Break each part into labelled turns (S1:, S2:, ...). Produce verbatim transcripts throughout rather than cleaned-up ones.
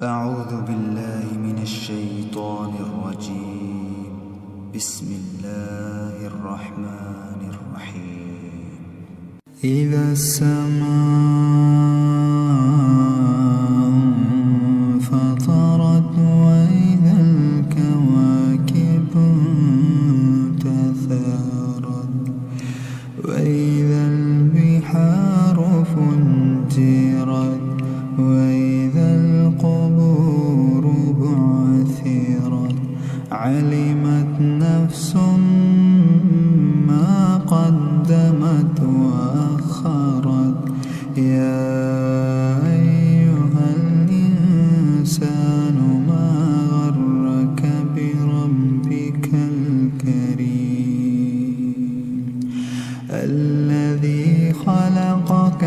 S1: أعوذ بالله من الشيطان الرجيم. بسم الله الرحمن الرحيم. إذا السماء انفطرت وإذا الكواكب انتثرت وإذا البحار فجرت وإذا القبور بعثرت علمت نفس ما قدمت وأخرت يا أيها الإنسان ما غرك بربك الكريم الذي خلقك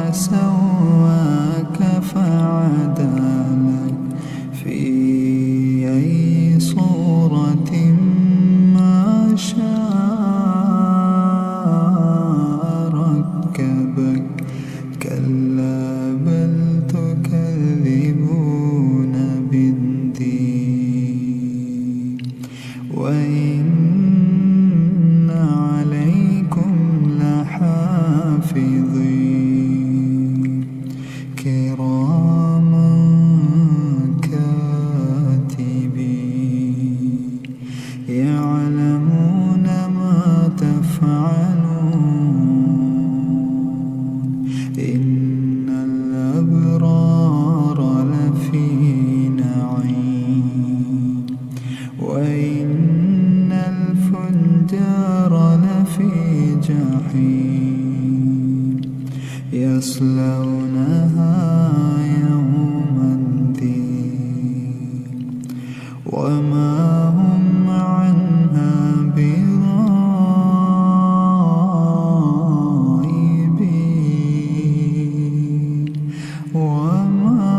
S1: فسواك فعدلك في أي صورة ما شاء ركبك كلا بل تكذبون بالدين وإن عليكم لحافظين كراما كاتبين يعلمون ما تفعلون إن الأبرار لفي نعيم وإن الفجار لفي جحيم يصلونها يوم الدين وما هم عنها بغائبين وما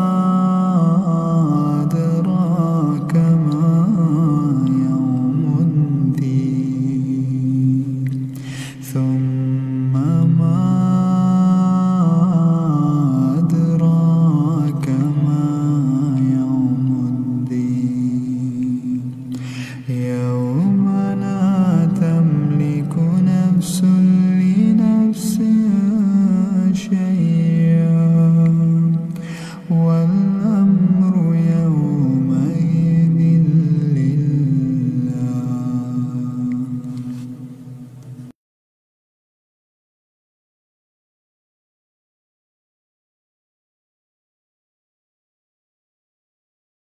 S1: أدراك ما يوم الدين ثم ما أدراك ما يوم الدين يوم لا تملك نفس لنفس شيئا والأمر